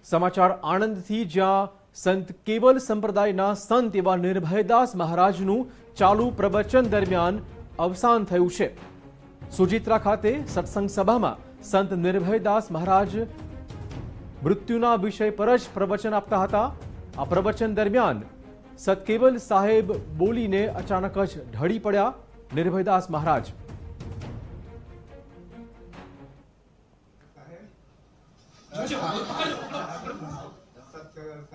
समाचार आनंदथी, ज्यां संत केवल संप्रदायना संत एवा निर्भयदास महाराजનું ચાલુ પ્રવચન દરમિયાન અવસાન થયું છે। સુજિત્રા ખાતે સત્સંગ સભામાં સંત નિર્ભયદાસ મહારાજ મૃત્યુના વિષય પર જ પ્રવચન આપતા હતા। આ પ્રવચન દરમિયાન સતકેવલ સાહેબ બોલીને અચાનક જ ઢળી પડ્યા। નિર્ભયદાસ મહારાજ